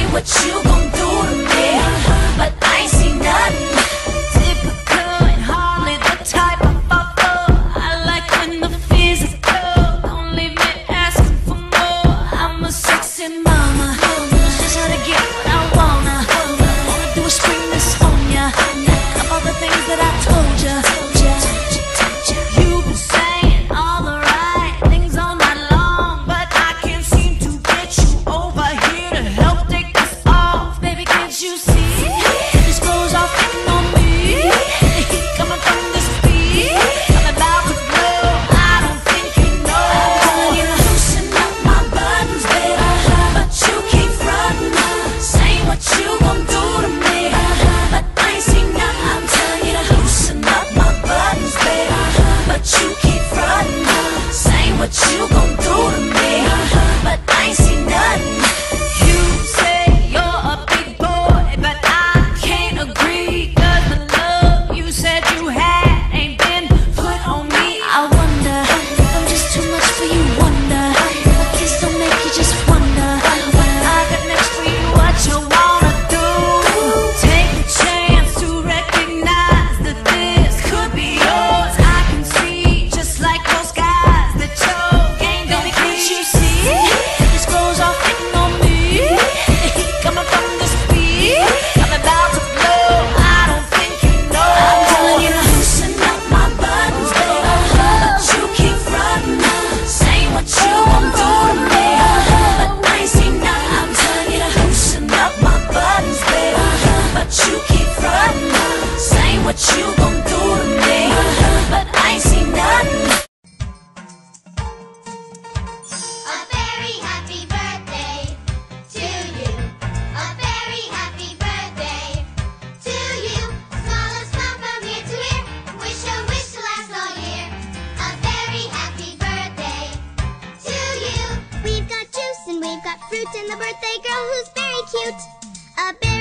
what you gon' do to me, but I ain't seen nothing. Typical and hardly the type I fall for. I like when the physical, don't leave me asking for more. I'm a sexy mama, just how to get what I wanna. All I do is scream this on ya, of all the things that I told ya. You've been saying all the right things all night long, but I can't seem to get you over here to help take this off. Baby, can't you see? This clothes off hitting on me. The heat coming from this beat. I'm about to blow. I don't think you know. You loosen up my buttons, baby, but you keep frontin', saying what you gon' do to me, but I ain't seen nothing. I'm telling you to loosen up my buttons, baby, but you keep frontin', saying what you gon' do to me, but I ain't seen nothing. You say you're a big boy, but I can't agree, 'cause the love you said you had ain't been put on me. I wonder if I'm just too much for you, wonder if my kiss don't make you just wonder what I got next for you, what you wanna do. Take a chance to recognize that this could be yours. I can see, just like those guys, that your game don't be. Can't you see? This clothes off hitting on me. The heat coming from this beat. I'm about to blow. I don't think you know. I'm telling you to loosen up my buttons, baby, but you keep frontin', saying what you gon' do to me, but I ain't seen nothing. I'm telling you to loosen up my buttons, baby, but you keep frontin', saying what you gon' do to me, but I ain't seen nothing. A very happy birthday to you. A very happy birthday to you. Smallest smile from ear to ear. Wish a wish to last all year. A very happy birthday to you. We've got juice and we've got fruit and the birthday girl who's very cute. A very